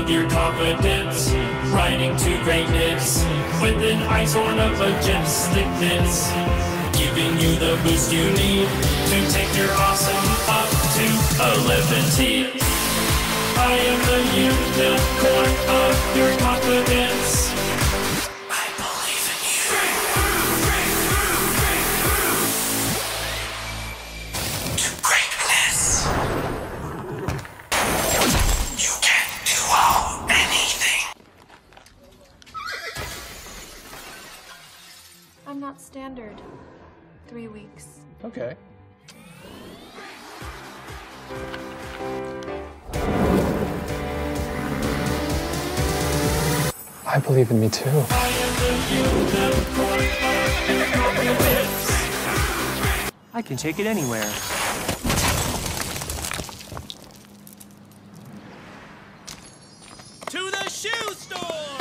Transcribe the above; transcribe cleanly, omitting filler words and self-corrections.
your confidence, riding to greatness, with an ice horn of majesticness, giving you the boost you need to take your awesome up to 11T. I am the unicorn of your confidence. I believe in you. To greatness. You can do anything. I'm not standard. 3 weeks. Okay. I believe in me too. I can take it anywhere. To the shoe store!